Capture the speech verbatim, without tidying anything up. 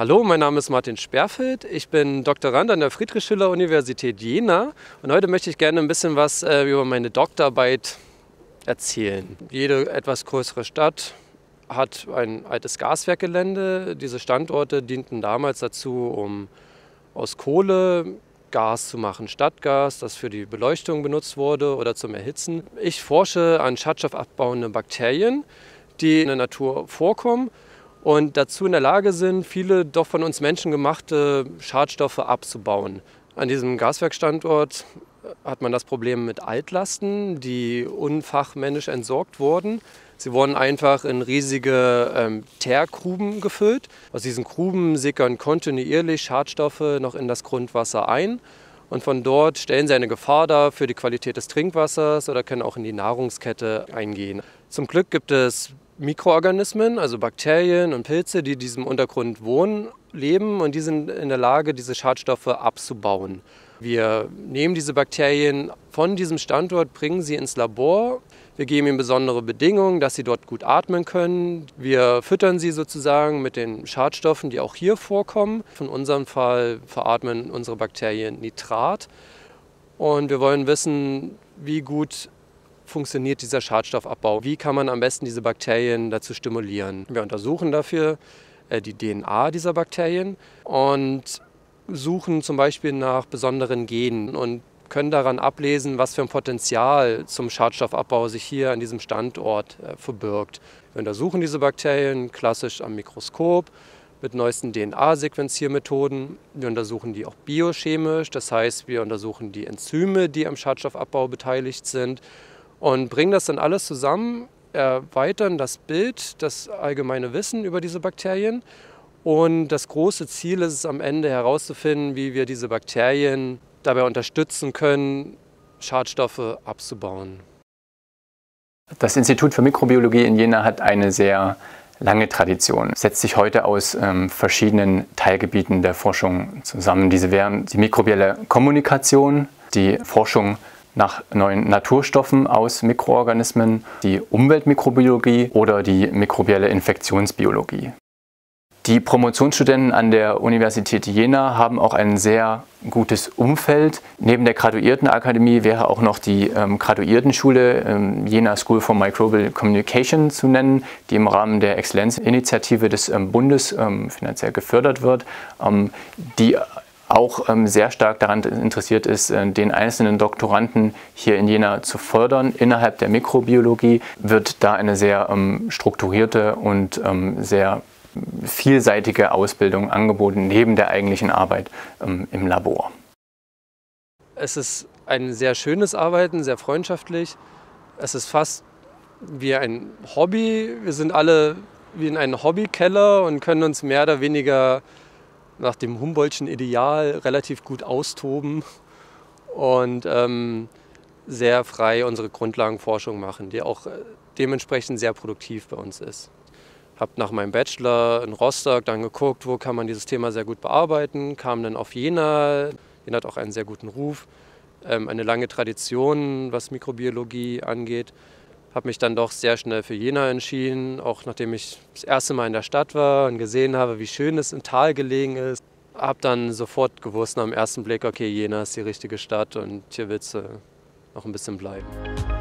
Hallo, mein Name ist Martin Sperfeld. Ich bin Doktorand an der Friedrich-Schiller-Universität Jena und heute möchte ich gerne ein bisschen was äh, über meine Doktorarbeit erzählen. Jede etwas größere Stadt hat ein altes Gaswerkgelände. Diese Standorte dienten damals dazu, um aus Kohle Gas zu machen, Stadtgas, das für die Beleuchtung benutzt wurde oder zum Erhitzen. Ich forsche an schadstoffabbauende Bakterien, die in der Natur vorkommen und dazu in der Lage sind, viele doch von uns Menschen gemachte Schadstoffe abzubauen. An diesem Gaswerkstandort hat man das Problem mit Altlasten, die unfachmännisch entsorgt wurden. Sie wurden einfach in riesige ähm, Teergruben gefüllt. Aus diesen Gruben sickern kontinuierlich Schadstoffe noch in das Grundwasser ein. Und von dort stellen sie eine Gefahr dar für die Qualität des Trinkwassers oder können auch in die Nahrungskette eingehen. Zum Glück gibt es Mikroorganismen, also Bakterien und Pilze, die in diesem Untergrund wohnen, leben und die sind in der Lage, diese Schadstoffe abzubauen. Wir nehmen diese Bakterien von diesem Standort, bringen sie ins Labor. Wir geben ihnen besondere Bedingungen, dass sie dort gut atmen können. Wir füttern sie sozusagen mit den Schadstoffen, die auch hier vorkommen. In unserem Fall veratmen unsere Bakterien Nitrat. Und wir wollen wissen, wie gut funktioniert dieser Schadstoffabbau. Wie kann man am besten diese Bakterien dazu stimulieren? Wir untersuchen dafür äh, die D N A dieser Bakterien und suchen zum Beispiel nach besonderen Genen und können daran ablesen, was für ein Potenzial zum Schadstoffabbau sich hier an diesem Standort äh, verbirgt. Wir untersuchen diese Bakterien klassisch am Mikroskop mit neuesten D N A-Sequenziermethoden. Wir untersuchen die auch biochemisch, das heißt, wir untersuchen die Enzyme, die am Schadstoffabbau beteiligt sind und bringen das dann alles zusammen, erweitern das Bild, das allgemeine Wissen über diese Bakterien. Und das große Ziel ist es am Ende herauszufinden, wie wir diese Bakterien dabei unterstützen können, Schadstoffe abzubauen. Das Institut für Mikrobiologie in Jena hat eine sehr lange Tradition. Es setzt sich heute aus ähm, verschiedenen Teilgebieten der Forschung zusammen. Diese wären die mikrobielle Kommunikation, die Forschung nach neuen Naturstoffen aus Mikroorganismen, die Umweltmikrobiologie oder die mikrobielle Infektionsbiologie. Die Promotionsstudenten an der Universität Jena haben auch ein sehr gutes Umfeld. Neben der Graduiertenakademie wäre auch noch die ähm, Graduiertenschule ähm, Jena School for Microbial Communication zu nennen, die im Rahmen der Exzellenzinitiative des ähm, Bundes ähm, finanziell gefördert wird, ähm, die auch ähm, sehr stark daran interessiert ist, äh, den einzelnen Doktoranden hier in Jena zu fördern. Innerhalb der Mikrobiologie wird da eine sehr ähm, strukturierte und ähm, sehr vielseitige Ausbildung angeboten, neben der eigentlichen Arbeit ähm, im Labor. Es ist ein sehr schönes Arbeiten, sehr freundschaftlich. Es ist fast wie ein Hobby. Wir sind alle wie in einem Hobbykeller und können uns mehr oder weniger nach dem Humboldtschen Ideal relativ gut austoben und ähm, sehr frei unsere Grundlagenforschung machen, die auch dementsprechend sehr produktiv bei uns ist. Ich habe nach meinem Bachelor in Rostock dann geguckt, wo kann man dieses Thema sehr gut bearbeiten, kam dann auf Jena. Jena hat auch einen sehr guten Ruf, ähm, eine lange Tradition, was Mikrobiologie angeht. Habe mich dann doch sehr schnell für Jena entschieden, auch nachdem ich das erste Mal in der Stadt war und gesehen habe, wie schön es im Tal gelegen ist. Habe dann sofort gewusst, nach dem ersten Blick, okay, Jena ist die richtige Stadt und hier willst du noch ein bisschen bleiben.